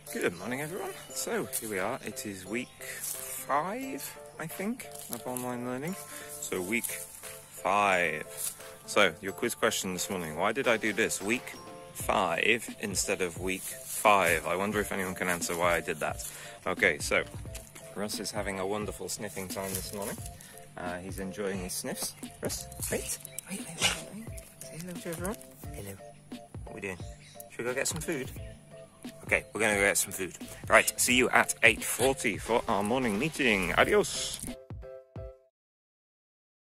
Good morning, everyone. So here we are. It is week 5, I think, of online learning. So week 5. So your quiz question this morning: why did I do this week 5 instead of week 5? I wonder if anyone can answer why I did that. Okay, so Russ is having a wonderful sniffing time this morning. He's enjoying his sniffs. Russ, wait. Say hello to everyone. Hello. What are we doing? Should we go get some food? Okay, we're going to go get some food. Right, see you at 8:40 for our morning meeting. Adios.